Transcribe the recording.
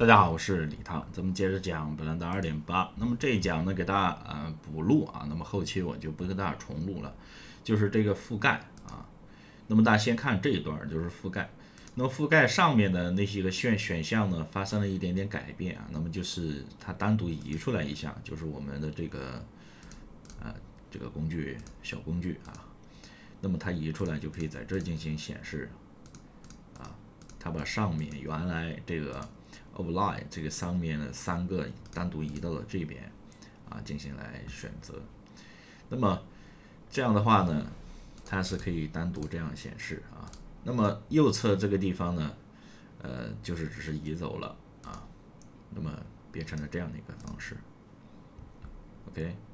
大家好，我是李涛，咱们接着讲本兰达2.8。那么这一讲呢，给大家补录啊，那么后期我就不跟大家重录了，就是这个覆盖啊。那么大家先看这一段，就是覆盖。那么覆盖上面的那些个选项呢，发生了一点点改变啊。那么就是它单独移出来一项，就是我们的这个工具小工具啊。那么它移出来就可以在这儿进行显示啊。它把上面原来这个 overlay 这个上面的3个单独移到了这边啊，进行来选择。那么这样的话呢，它是可以单独这样显示啊。那么右侧这个地方呢，就是只是移走了啊，那么变成了这样的一个方式。OK。